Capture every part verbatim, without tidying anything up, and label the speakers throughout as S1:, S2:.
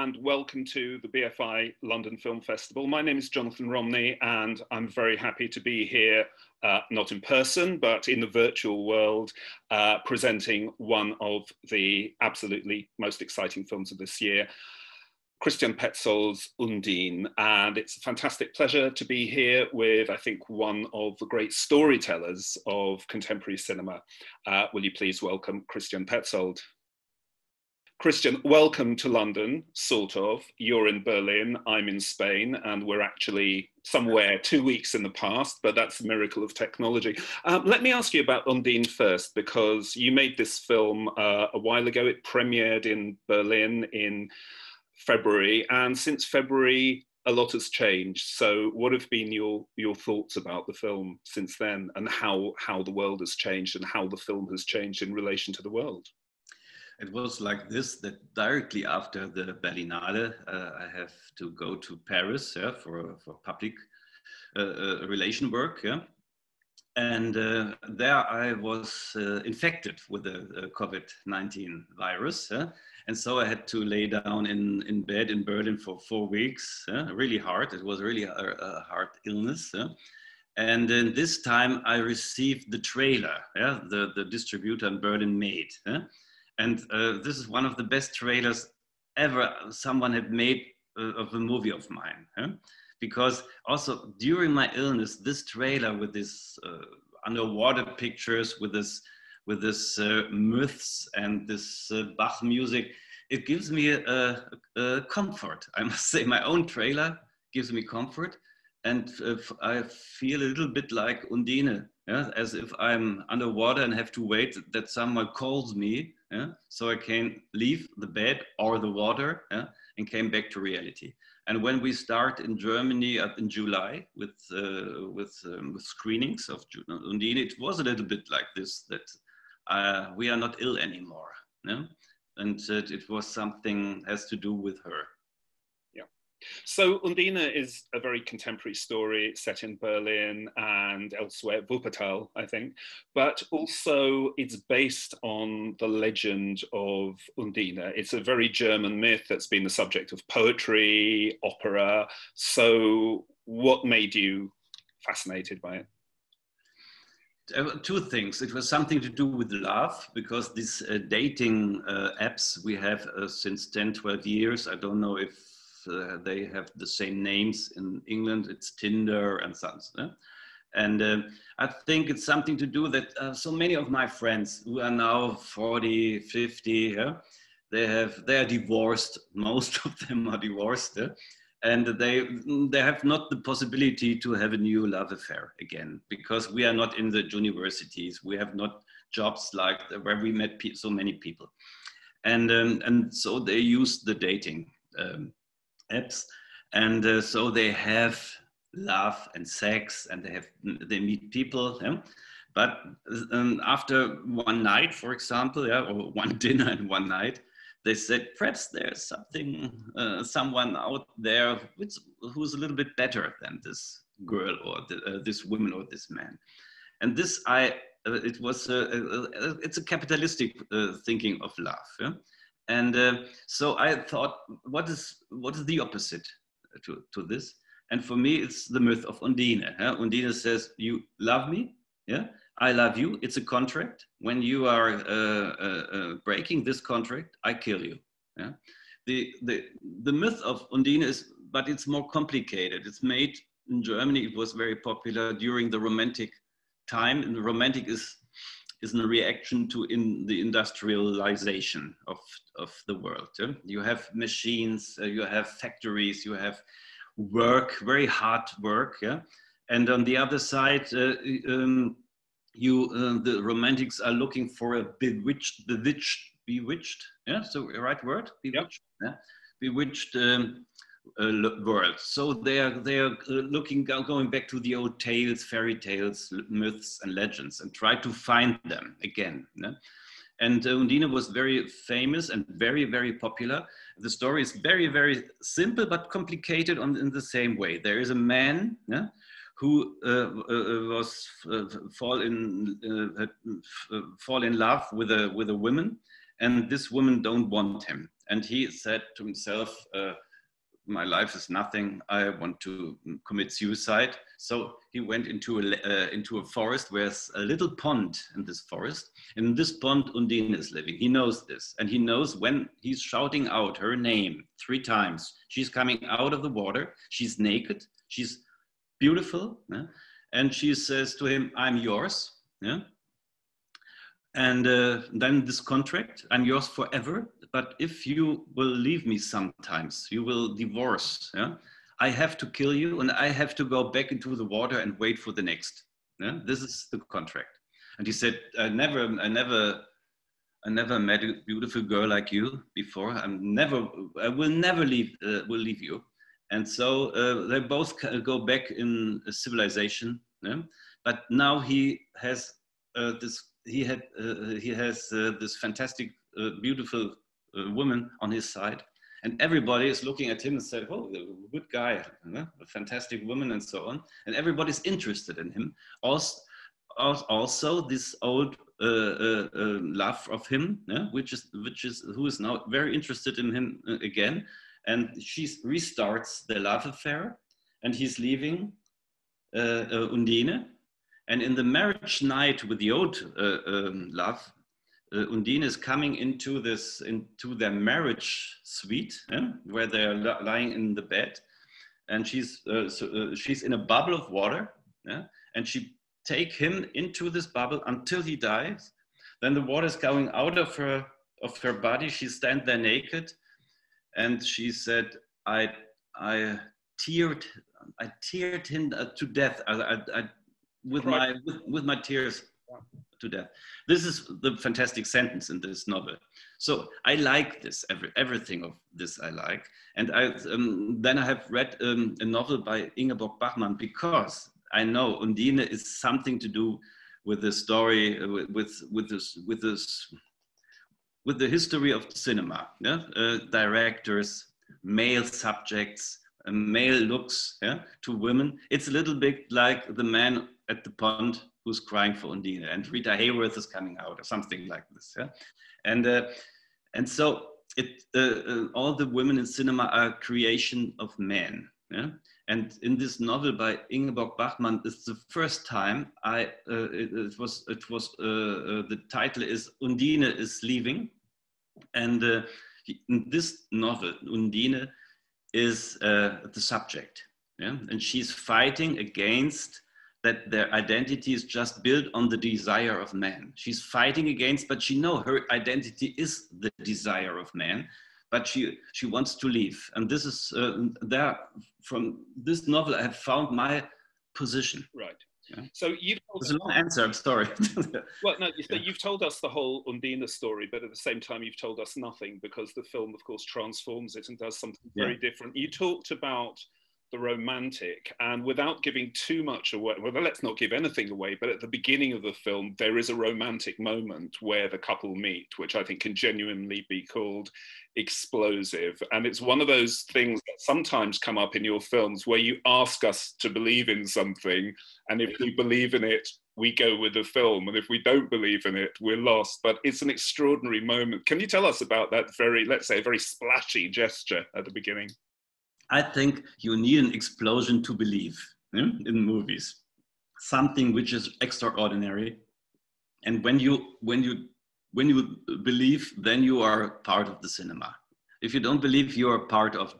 S1: and welcome to the B F I London Film Festival. My name is Jonathan Romney and I'm very happy to be here, uh, not in person, but in the virtual world, uh, presenting one of the absolutely most exciting films of this year, Christian Petzold's Undine. And it's a fantastic pleasure to be here with, I think, one of the great storytellers of contemporary cinema. Uh, will you please welcome Christian Petzold? Christian, welcome to London, sort of. You're in Berlin, I'm in Spain, and we're actually somewhere two weeks in the past, but that's a miracle of technology. Um, let me ask you about Undine first, because you made this film uh, a while ago. It premiered in Berlin in February, and since February, a lot has changed. So what have been your, your thoughts about the film since then, and how, how the world has changed and how the film has changed in relation to the world?
S2: It was like this, that directly after the Berlinale, uh, I have to go to Paris yeah, for, for public uh, uh, relation work. Yeah? And uh, there I was uh, infected with the COVID nineteen virus. Yeah? And so I had to lay down in, in bed in Berlin for four weeks, yeah? Really hard. It was really a, a hard illness. Yeah? And then this time I received the trailer, yeah? the, the distributor in Berlin made. Yeah? And uh, this is one of the best trailers ever someone had made uh, of a movie of mine. Huh? Because also during my illness, this trailer with this uh, underwater pictures, with this, with this uh, myths and this uh, Bach music, it gives me a, a, a comfort. I must say my own trailer gives me comfort. And uh, I feel a little bit like Undine, yeah? As if I'm underwater and have to wait that someone calls me, yeah? So I can leave the bed or the water, yeah? And came back to reality. And when we start in Germany in July with, uh, with, um, with screenings of Undine, it was a little bit like this, that uh, we are not ill anymore. Yeah? And uh, it was something has to do with her.
S1: So Undine is a very contemporary story set in Berlin and elsewhere, Wuppertal, I think, but also it's based on the legend of Undine. It's a very German myth that's been the subject of poetry, opera. So what made you fascinated by it?
S2: Two things. It was something to do with love, because these uh, dating uh, apps we have uh, since ten, twelve years, I don't know if Uh, they have the same names in England. It's Tinder and such. Eh? And uh, I think it's something to do that uh, so many of my friends who are now forty, fifty, yeah, they have, they are divorced. Most of them are divorced. Eh? And they, they have not the possibility to have a new love affair again, because we are not in the universities. We have not jobs like where we met so many people. And, um, and so they use the dating um, apps, and uh, so they have love and sex, and they have they meet people, yeah? But um, after one night, for example, yeah, or one dinner and one night, they said perhaps there's something, uh, someone out there which, who's a little bit better than this girl or the, uh, this woman or this man. And this I uh, it was a, a, a, it's a capitalistic uh, thinking of love. Yeah? And uh, so I thought, what is, what is the opposite to, to this? And for me, it's the myth of Undine. Yeah? Undine says, you love me, yeah? I love you, it's a contract. When you are uh, uh, uh, breaking this contract, I kill you. Yeah? The, the, the myth of Undine is, but it's more complicated. It's made in Germany, it was very popular during the Romantic time, and the Romantic is is a reaction to in the industrialization of, of the world. Yeah? You have machines, uh, you have factories, you have work, very hard work. Yeah? And on the other side, uh, um, you, uh, the Romantics are looking for a bewitched, bewitched, bewitched, yeah, so right word, bewitched, yep. Yeah? Bewitched um, uh, world. So they are, they are uh, looking, going back to the old tales, fairy tales, myths and legends, and try to find them again. Yeah? And uh, Undine was very famous and very, very popular. The story is very, very simple, but complicated on, in the same way. There is a man, yeah, who uh, uh, was uh, fall in uh, uh, fall in love with a with a woman, and this woman don't want him. And he said to himself, uh, my life is nothing, I want to commit suicide. So he went into a, uh, into a forest where there's a little pond in this forest. In this pond, Undine is living. He knows this. And he knows when he's shouting out her name three times, she's coming out of the water, she's naked, she's beautiful. Yeah? And she says to him, I'm yours. Yeah? And uh, then this contract, I'm yours forever, but if you will leave me sometimes, you will divorce, yeah? I have to kill you and I have to go back into the water and wait for the next. Yeah? This is the contract. And he said, I never, I never, I never met a beautiful girl like you before. I'm never, I will never leave, uh, will leave you. And so uh, they both go back in civilization. Yeah? But now he has uh, this He had uh, he has uh, this fantastic, uh, beautiful uh, woman on his side, and everybody is looking at him and said, "Oh, good guy, uh, a fantastic woman," and so on. And everybody's interested in him. Also, also this old uh, uh, uh, love of him, yeah, which is which is who is now very interested in him uh, again, and she restarts the love affair, and he's leaving uh, uh, Undine. And in the marriage night with the old uh, um, love, uh, Undine is coming into this, into their marriage suite, yeah, where they're li lying in the bed, and she's uh, so, uh, she's in a bubble of water, yeah, and she take him into this bubble until he dies. Then the water is going out of her of her body. She stands there naked, and she said, "I I teared I teared him to death." I, I, I with my with, with my tears to death. This is the fantastic sentence in this novel. So I like this, every, everything of this I like. And I um, then I have read um, a novel by Ingeborg Bachmann, because I know Undine is something to do with the story, uh, with, with, with this, with this, with the history of cinema, yeah? uh, directors, male subjects, uh, male looks, yeah, to women. It's a little bit like the man at the pond who's crying for Undine, and Rita Hayworth is coming out, or something like this. Yeah? And, uh, and so it, uh, uh, all the women in cinema are creation of men. Yeah? And in this novel by Ingeborg Bachmann, it's the first time I, uh, it, it was, it was uh, uh, the title is Undine is Leaving. And uh, in this novel, Undine is uh, the subject. Yeah? And she's fighting against that their identity is just built on the desire of man. She's fighting against, but she knows her identity is the desire of man, but she, she wants to leave. And this is, uh, there, from this novel, I have found my position.
S1: Right.
S2: Yeah.
S1: So you've told
S2: it's a long answer, I'm sorry.
S1: Well, no, so you've told us the whole Undine story, but at the same time, you've told us nothing, because the film, of course, transforms it and does something very yeah. different. You talked about the romantic, and without giving too much away, well, let's not give anything away, but at the beginning of the film, there is a romantic moment where the couple meet, which I think can genuinely be called explosive. And it's one of those things that sometimes come up in your films where you ask us to believe in something, and if we believe in it, we go with the film, and if we don't believe in it, we're lost. But it's an extraordinary moment. Can you tell us about that very, let's say, very splashy gesture at the beginning?
S2: I think you need an explosion to believe, yeah, in movies, something which is extraordinary. And when you, when you, when you believe, then you are part of the cinema. If you don't believe, you are part of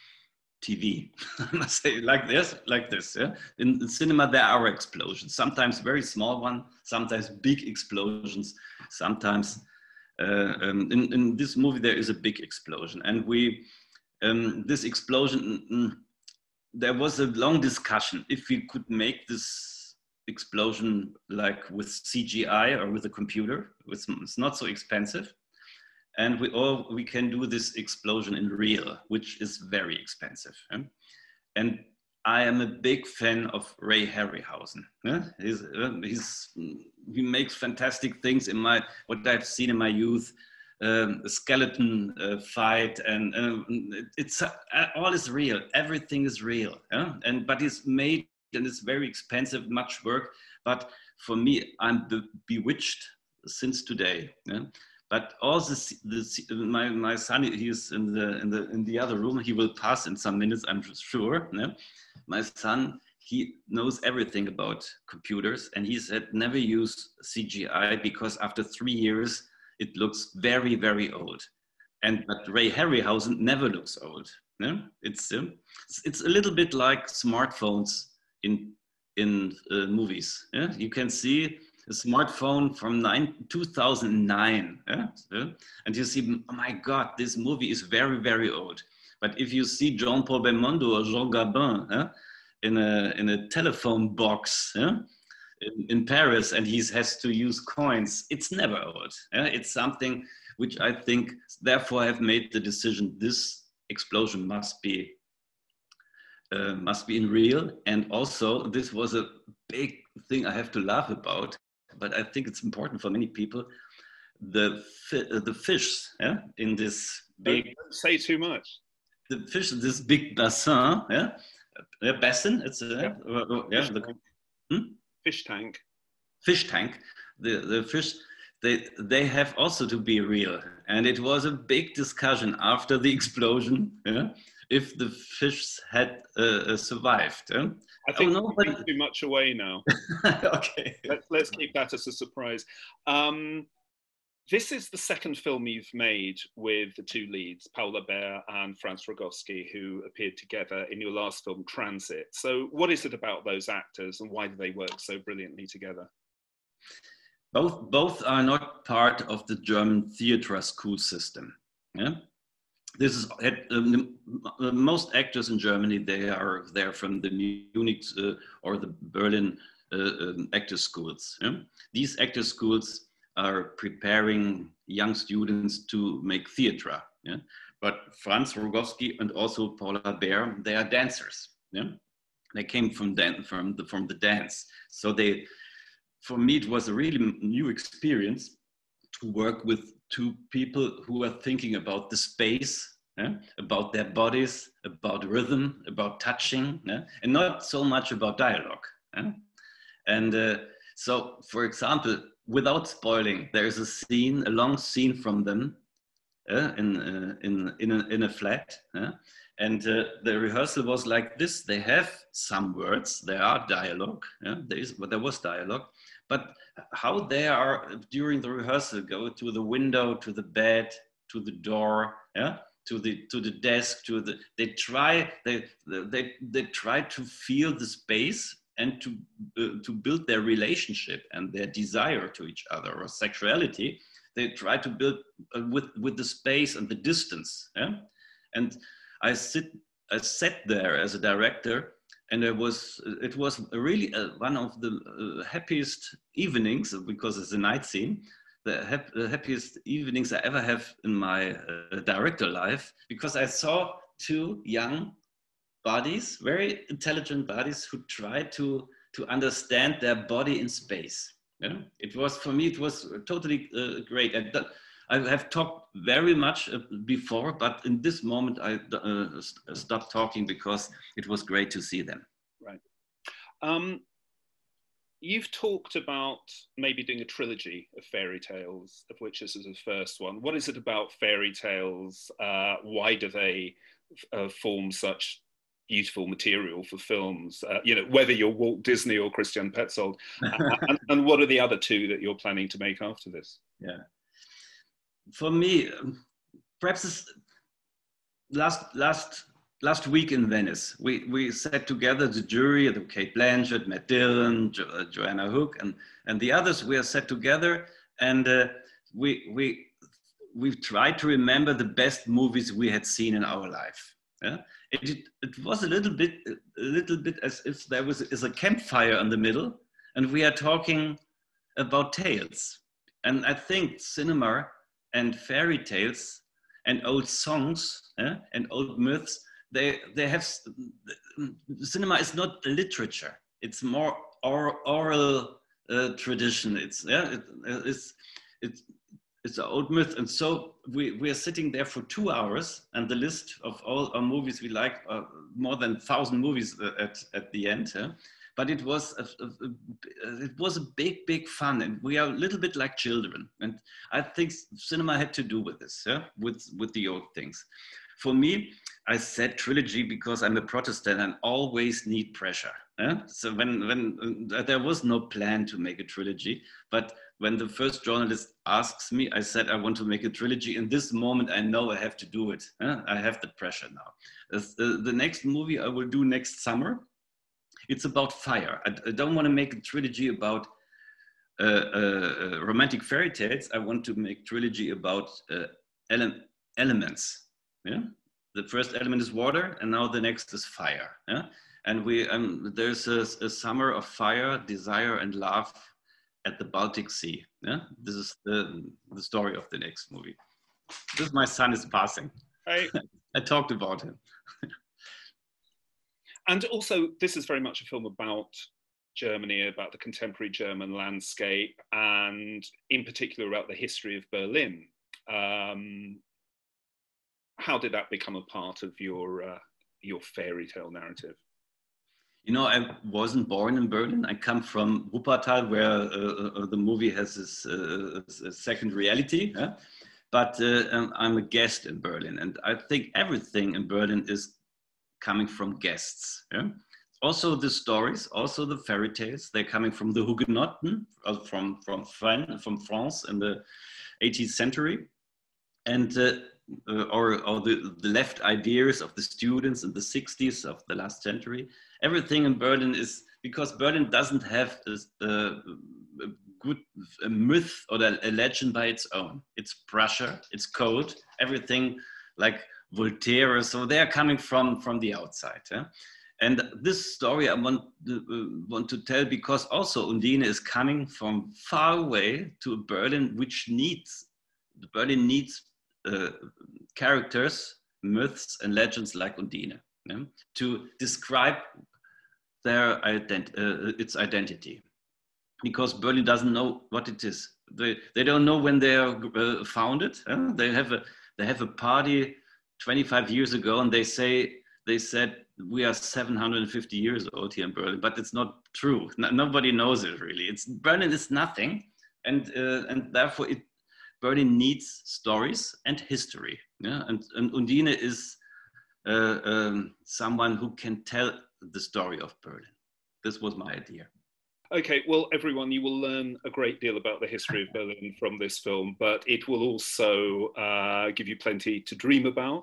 S2: T V. I must say, like this, like this. Yeah? In the cinema, there are explosions, sometimes very small ones, sometimes big explosions, sometimes uh, um, in, in this movie, there is a big explosion. And we, Um, this explosion, mm, there was a long discussion if we could make this explosion like with C G I or with a computer. It's, it's not so expensive. And we all, we can do this explosion in real, which is very expensive. Yeah? And I am a big fan of Ray Harryhausen. Yeah? He's, uh, he's, he makes fantastic things in my, what I've seen in my youth. Um, a skeleton uh, fight, and uh, it's uh, all is real. Everything is real, yeah? And but it's made, and it's very expensive, much work. But for me, I'm be bewitched since today, yeah? But all this, this my, my son, he's in the, in, the, in the other room. He will pass in some minutes, I'm sure. No? My son, he knows everything about computers. And he said, never use C G I because after three years, it looks very, very old. And but Ray Harryhausen never looks old. No? It's, um, it's, it's a little bit like smartphones in, in uh, movies. Yeah? You can see a smartphone from nine, two thousand nine. Yeah? And you see, oh my God, this movie is very, very old. But if you see Jean-Paul Belmondo or Jean Gabin yeah? in, a, in a telephone box yeah? in, in Paris, and he has to use coins, it's never old. Yeah? It's something which I think, therefore, have made the decision, this explosion must be, uh, must be in real. And also, this was a big thing I have to laugh about, but I think it's important for many people. The fi the fish yeah, in this big.
S1: Don't, don't say too much.
S2: The fish in this big bassin, yeah, a basin. It's a
S1: yeah,
S2: uh, yeah,
S1: fish,
S2: the,
S1: tank.
S2: Hmm?
S1: fish tank.
S2: Fish tank. The the fish. They they have also to be real, and it was a big discussion after the explosion. Yeah, if the fish had uh, survived. Yeah?
S1: I think
S2: oh, no,
S1: we're
S2: but...
S1: too much away now.
S2: Okay.
S1: Let's, let's keep that as a surprise. Um, this is the second film you've made with the two leads, Paula Beer and Franz Rogowski, who appeared together in your last film, Transit. So what is it about those actors and why do they work so brilliantly together?
S2: Both, both are not part of the German theatre school system. Yeah? This is um, most actors in Germany. They are there from the Munich uh, or the Berlin uh, um, actor schools. Yeah? These actor schools are preparing young students to make theatre. Yeah? But Franz Rogowski and also Paula Beer, they are dancers. Yeah? They came from dan from the from the dance. So they, for me, it was a really new experience to work with two people who are thinking about the space, yeah? About their bodies, about rhythm, about touching, yeah? And not so much about dialogue. Yeah? And uh, so, for example, without spoiling, there is a scene, a long scene from them uh, in, uh, in, in, a, in a flat. Yeah? And uh, the rehearsal was like this. They have some words, there are dialogue, yeah? there, is, there was dialogue, but how they are during the rehearsal, go to the window, to the bed, to the door, yeah, to the to the desk, to the they try they they they try to feel the space and to uh, to build their relationship and their desire to each other or sexuality. They try to build uh, with with the space and the distance, yeah. And I sit I sat there as a director. And it was, it was really uh, one of the uh, happiest evenings, because it's a night scene, the, hap the happiest evenings I ever have in my uh, director life, because I saw two young bodies, very intelligent bodies, who tried to, to understand their body in space. Yeah? It was, for me, it was totally uh, great. I, I have talked very much before, but in this moment I uh, stopped talking because it was great to see them.
S1: Right. Um, you've talked about maybe doing a trilogy of fairy tales, of which this is the first one. What is it about fairy tales? Uh, why do they uh, form such beautiful material for films? Uh, you know, whether you're Walt Disney or Christian Petzold, and, and what are the other two that you're planning to make after this?
S2: Yeah. For me, perhaps this last last last week in Venice, we we sat together, the jury, the Kate Blanchett, Matt Dillon, jo uh, Joanna Hook, and and the others. We are sat together, and uh, we we we tried to remember the best movies we had seen in our life. Yeah, it it, it was a little bit a little bit as if there was is a campfire in the middle, and we are talking about tales. And I think cinema and fairy tales and old songs eh, and old myths, they, they have, cinema is not literature. It's more or, oral uh, tradition. It's, yeah, it, it's, it's, it's an old myth. And so we, we are sitting there for two hours and the list of all our movies we like, uh, more than a thousand movies at, at the end. Eh? but it was a, a, a, it was a big, big fun, and we are a little bit like children. And I think cinema had to do with this, yeah, with with the old things. For me, I said trilogy because I'm a Protestant and always need pressure. Yeah? So when when uh, there was no plan to make a trilogy, but when the first journalist asks me, I said I want to make a trilogy. In this moment, I know I have to do it. Yeah? I have the pressure now. Uh, the next movie I will do next summer, it's about fire. I, I don't want to make a trilogy about uh, uh, romantic fairy tales. I want to make trilogy about uh, ele elements. Yeah, the first element is water, and now the next is fire. Yeah, and we um, there's a, a summer of fire, desire, and love at the Baltic Sea. Yeah, this is the the story of the next movie. This my son is passing.
S1: Hey.
S2: I talked about him.
S1: And also, this is very much a film about Germany, about the contemporary German landscape, and in particular about the history of Berlin. Um, how did that become a part of your uh, your fairy tale narrative?
S2: You know, I wasn't born in Berlin. I come from Wuppertal, where uh, uh, the movie has this uh, a second reality. Huh? But uh, um, I'm a guest in Berlin, and I think everything in Berlin is coming from guests. Yeah? Also the stories, also the fairy tales, they're coming from the Huguenots, from, from, from France in the eighteenth century. And uh, uh, or, or the, the left ideas of the students in the sixties of the last century. Everything in Berlin is, because Berlin doesn't have a, a, a good a myth or a, a legend by its own. It's Prussia, it's cold, everything like Voltaire, so they are coming from, from the outside. Yeah? And this story I want to, uh, want to tell because also Undine is coming from far away to Berlin, which needs, Berlin needs uh, characters, myths and legends like Undine, yeah? To describe their ident uh, its identity. Because Berlin doesn't know what it is. They, they don't know when they are uh, founded. Yeah? They have a, they have a party twenty-five years ago, and they say they said we are seven hundred fifty years old here in Berlin, but it's not true. No, nobody knows it really. It's Berlin is nothing, and uh, and therefore it Berlin needs stories and history. Yeah, and, and Undine is uh, um, someone who can tell the story of Berlin. This was my idea.
S1: Okay, well, everyone, you will learn a great deal about the history of Berlin from this film, but it will also uh, give you plenty to dream about.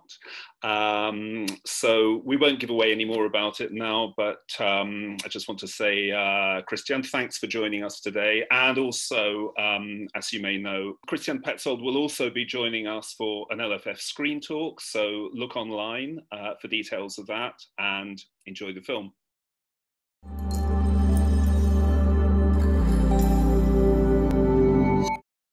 S1: Um, so we won't give away any more about it now, but um, I just want to say, uh, Christian, thanks for joining us today. And also, um, as you may know, Christian Petzold will also be joining us for an L F F screen talk. So look online uh, for details of that and enjoy the film.